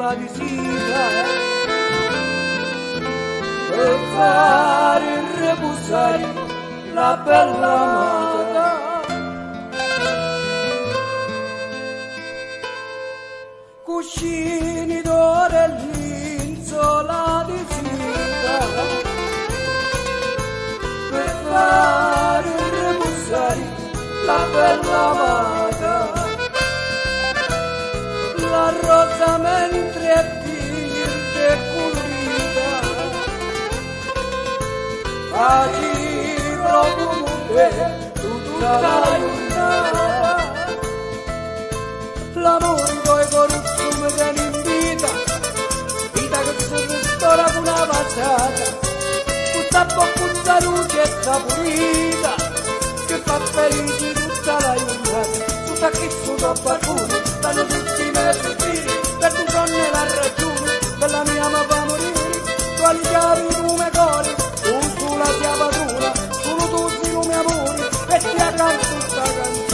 la visita per fare riposare la bella amata. Cuscini d'orelli insolati sita per fare riposare la bella amata. La rosa mentre è verde e colorita facci proprio tutta la giornata. L'amore coi corruzioni che ne invita, vita che si ristora con una passata, tutta bocca luce e saporita, che fa felice tutta la giornata. Tutta chi sono qualcuno, stanno tutti i miei sospiri, per tu donne la ragione, per la mia ama fa morire, quali chiavi come cori, tu sulla sia padrona, solo tu sei come amore, e ti accanto questa canzone.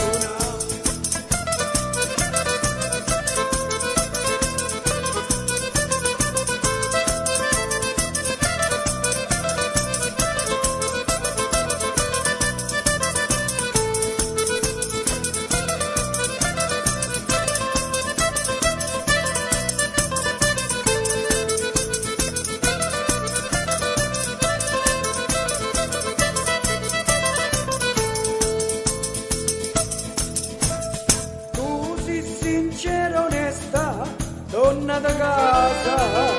Sincera, onesta, donna da casa,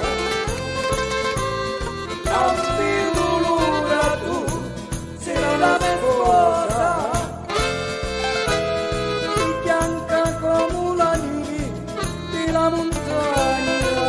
non ti volura tu, sei la mia sposa, di bianca come la neve di la montagna,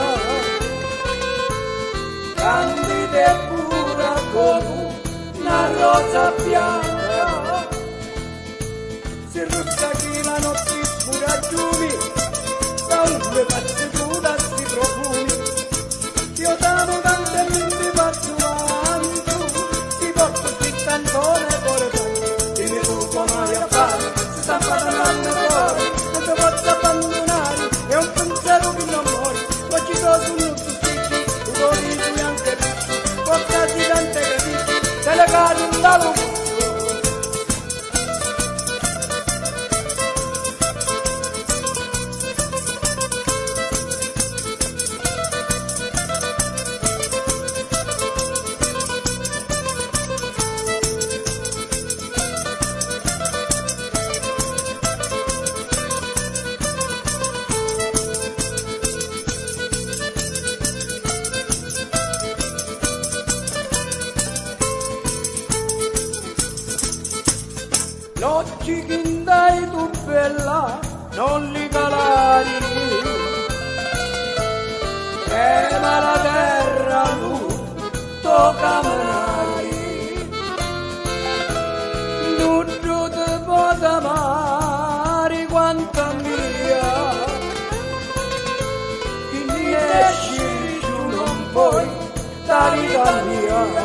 candida e pura come una rosa bianca, si rossa che la notte ragioni, da due pazze tu dassi profumi, io t'amo tanto e non ti faccio manco, ti porto scritto Antone Cortone, dimmi tu come hai a fare, si sta parlando fuori, non ti posso abbandonare, è un pensiero che non muore, oggi sono non ti sticchi, tu corri anche ricci, portati tante capisci, te le cari un talo. L'occhi che dai tu bella non li calari, trema la terra tu tocca menari, non ti posso amare quanta mia, chi ne esci tu non puoi da vita mia.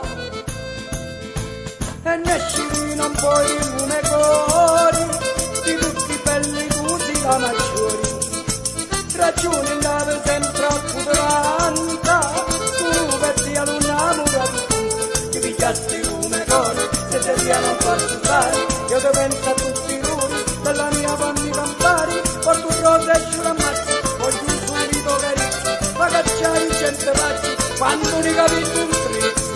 E nesci non puoi lume cori, di tutti i belli tutti la maggiori, ragione andava sempre a curanta, tu perdi all'innamorato tu, ti pigliasti lume cori, se te riano a passare, io ti penso a tutti i ruri, per la mia famiglia campari, porto rosa e sciuramazzi, voglio subito caricci, ma cacciare i 100 pazzi, quando ne capito un trizzo.